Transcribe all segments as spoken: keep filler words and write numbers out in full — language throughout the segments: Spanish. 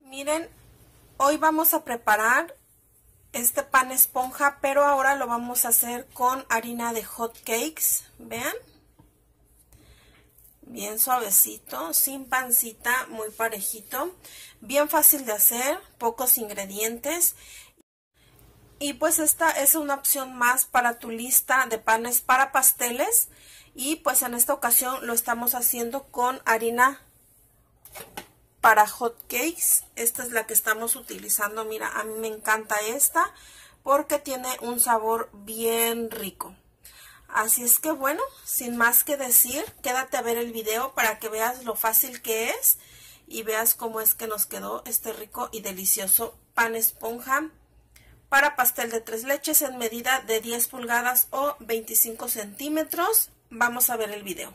Miren, hoy vamos a preparar este pan esponja, pero ahora lo vamos a hacer con harina de hot cakes. Vean, bien suavecito, sin pancita, muy parejito, bien fácil de hacer, pocos ingredientes. Y pues esta es una opción más para tu lista de panes para pasteles. Y pues en esta ocasión lo estamos haciendo con harina para hot cakes. Esta es la que estamos utilizando. Mira, a mí me encanta esta porque tiene un sabor bien rico. Así es que bueno, sin más que decir, quédate a ver el video para que veas lo fácil que es y veas cómo es que nos quedó este rico y delicioso pan esponja para pastel de tres leches en medida de diez pulgadas o veinticinco centímetros. Vamos a ver el video.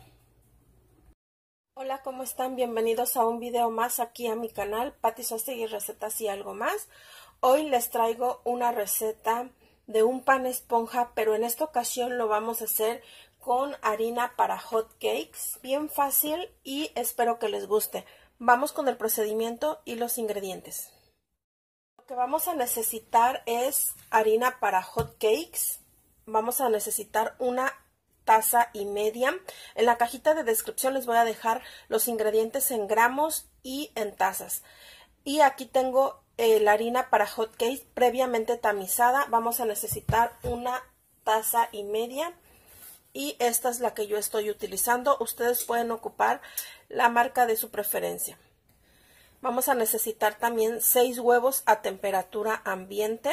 Hola, ¿cómo están? Bienvenidos a un video más aquí a mi canal, Patti Sostegui Recetas y algo más. Hoy les traigo una receta de un pan esponja, pero en esta ocasión lo vamos a hacer con harina para hot cakes. Bien fácil y espero que les guste. Vamos con el procedimiento y los ingredientes. Lo que vamos a necesitar es harina para hot cakes. Vamos a necesitar una taza y media. En la cajita de descripción les voy a dejar los ingredientes en gramos y en tazas. Y aquí tengo eh, la harina para hot cakes previamente tamizada. Vamos a necesitar una taza y media. Y esta es la que yo estoy utilizando. Ustedes pueden ocupar la marca de su preferencia. Vamos a necesitar también seis huevos a temperatura ambiente.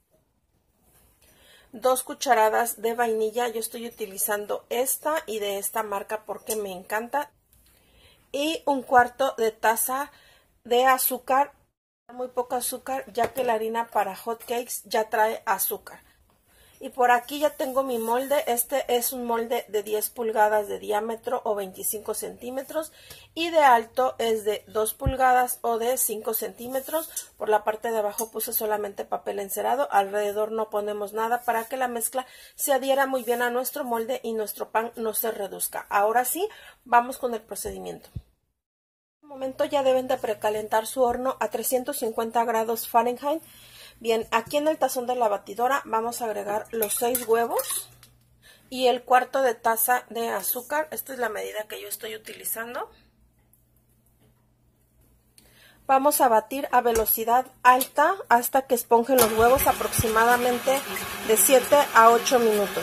Dos cucharadas de vainilla, yo estoy utilizando esta y de esta marca porque me encanta. Y un cuarto de taza de azúcar, muy poco azúcar ya que la harina para hot cakes ya trae azúcar. Y por aquí ya tengo mi molde. Este es un molde de diez pulgadas de diámetro o veinticinco centímetros y de alto es de dos pulgadas o de cinco centímetros. Por la parte de abajo puse solamente papel encerado, alrededor no ponemos nada para que la mezcla se adhiera muy bien a nuestro molde y nuestro pan no se reduzca. Ahora sí, vamos con el procedimiento. En este momento ya deben de precalentar su horno a trescientos cincuenta grados Fahrenheit. Bien, aquí en el tazón de la batidora vamos a agregar los seis huevos y el cuarto de taza de azúcar. Esta es la medida que yo estoy utilizando. Vamos a batir a velocidad alta hasta que esponjen los huevos, aproximadamente de siete a ocho minutos.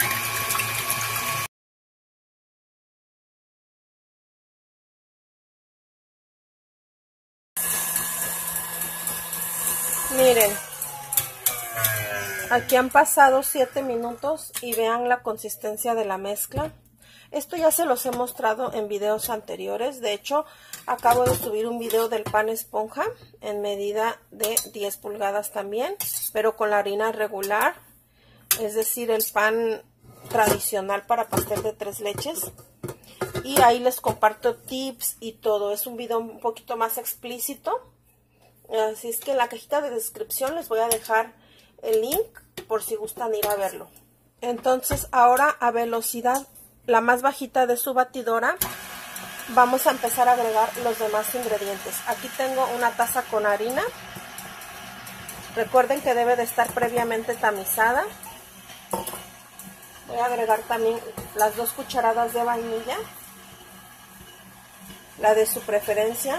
Miren, aquí han pasado siete minutos y vean la consistencia de la mezcla. Esto ya se los he mostrado en videos anteriores. De hecho, acabo de subir un video del pan esponja en medida de diez pulgadas también, pero con la harina regular, es decir, el pan tradicional para pastel de tres leches. Y ahí les comparto tips y todo. Es un video un poquito más explícito. Así es que en la cajita de descripción les voy a dejar el link por si gustan ir a verlo. Entonces ahora a velocidad la más bajita de su batidora vamos a empezar a agregar los demás ingredientes. Aquí tengo una taza con harina. Recuerden que debe de estar previamente tamizada. Voy a agregar también las dos cucharadas de vainilla, la de su preferencia.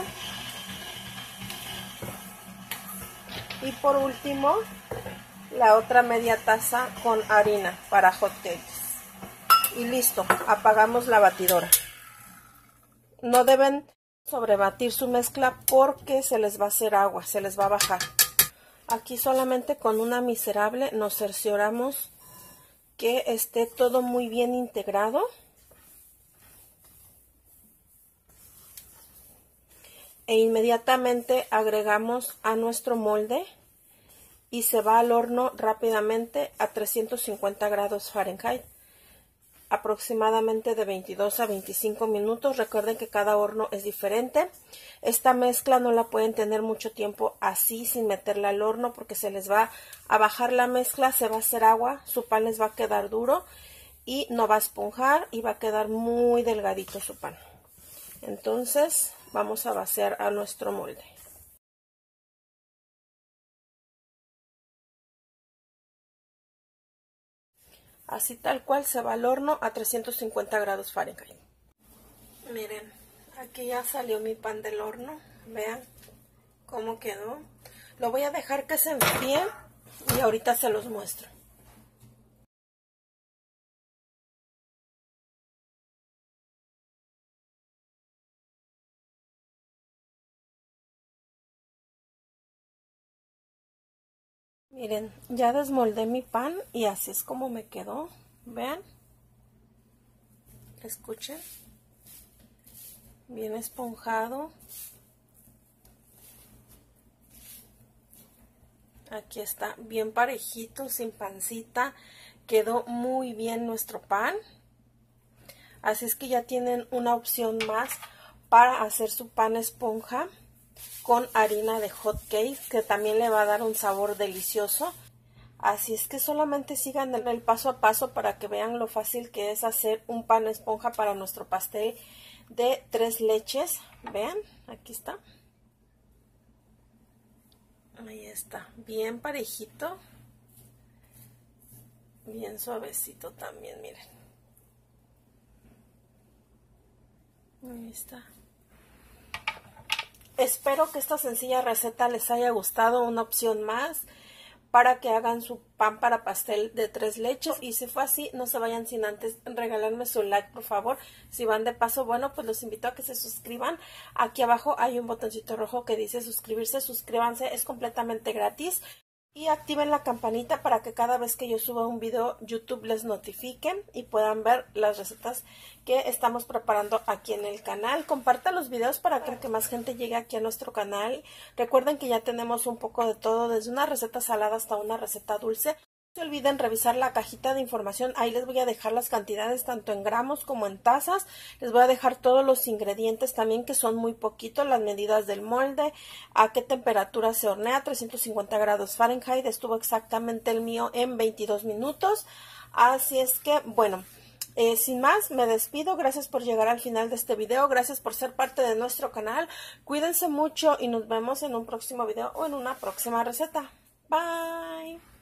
Y por último, la otra media taza con harina para hot cakes. Y listo, apagamos la batidora. No deben sobrebatir su mezcla porque se les va a hacer agua, se les va a bajar. Aquí solamente con una miserable nos cercioramos que esté todo muy bien integrado. E inmediatamente agregamos a nuestro molde y se va al horno rápidamente a trescientos cincuenta grados Fahrenheit, aproximadamente de veintidós a veinticinco minutos. Recuerden que cada horno es diferente. Esta mezcla no la pueden tener mucho tiempo así sin meterla al horno porque se les va a bajar la mezcla, se va a hacer agua, su pan les va a quedar duro y no va a esponjar y va a quedar muy delgadito su pan. Entonces vamos a vaciar a nuestro molde. Así tal cual se va al horno a trescientos cincuenta grados Fahrenheit. Miren, aquí ya salió mi pan del horno. Vean cómo quedó. Lo voy a dejar que se enfríe y ahorita se los muestro. Miren, ya desmoldé mi pan y así es como me quedó. Vean. Escuchen. Bien esponjado. Aquí está, bien parejito, sin pancita. Quedó muy bien nuestro pan. Así es que ya tienen una opción más para hacer su pan esponja con harina de hot cake, que también le va a dar un sabor delicioso. Así es que solamente sigan el paso a paso para que vean lo fácil que es hacer un pan esponja para nuestro pastel de tres leches. Vean, aquí está. Ahí está, bien parejito, bien suavecito también, miren. Ahí está. Espero que esta sencilla receta les haya gustado, una opción más para que hagan su pan para pastel de tres leches. Y si fue así, no se vayan sin antes regalarme su like, por favor. Si van de paso, bueno, pues los invito a que se suscriban. Aquí abajo hay un botoncito rojo que dice suscribirse. Suscríbanse, es completamente gratis. Y activen la campanita para que cada vez que yo suba un video, YouTube les notifique y puedan ver las recetas que estamos preparando aquí en el canal. Compartan los videos para que más gente llegue aquí a nuestro canal. Recuerden que ya tenemos un poco de todo, desde una receta salada hasta una receta dulce. No se olviden revisar la cajita de información, ahí les voy a dejar las cantidades tanto en gramos como en tazas. Les voy a dejar todos los ingredientes también, que son muy poquitos, las medidas del molde, a qué temperatura se hornea, trescientos cincuenta grados Fahrenheit, estuvo exactamente el mío en veintidós minutos. Así es que, bueno, eh, sin más, me despido. Gracias por llegar al final de este video, gracias por ser parte de nuestro canal. Cuídense mucho y nos vemos en un próximo video o en una próxima receta. Bye.